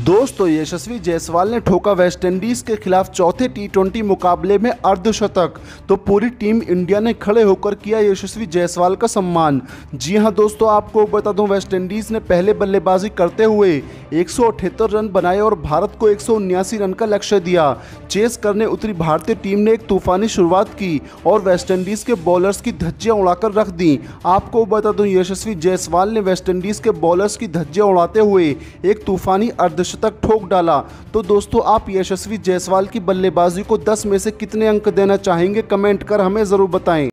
दोस्तों यशस्वी जायसवाल ने ठोका वेस्टइंडीज के खिलाफ चौथे टी20 मुकाबले में अर्धशतक। तो पूरी टीम इंडिया ने खड़े होकर किया यशस्वी जायसवाल का सम्मान। जी हां दोस्तों, आपको बता दूं, वेस्टइंडीज ने पहले बल्लेबाजी करते हुए 178 रन बनाए और भारत को 179 रन का लक्ष्य दिया। चेस करने उतरी भारतीय टीम ने एक तूफानी शुरुआत की और वेस्टइंडीज के बॉलर्स की धज्जियां उड़ाकर रख दी। आपको बता दूं, यशस्वी जायसवाल ने वेस्टइंडीज के बॉलर्स की धज्जियां उड़ाते हुए एक तूफानी अर्धशतक ठोक डाला। तो दोस्तों, आप यशस्वी जायसवाल की बल्लेबाजी को 10 में से कितने अंक देना चाहेंगे, कमेंट कर हमें ज़रूर बताएं।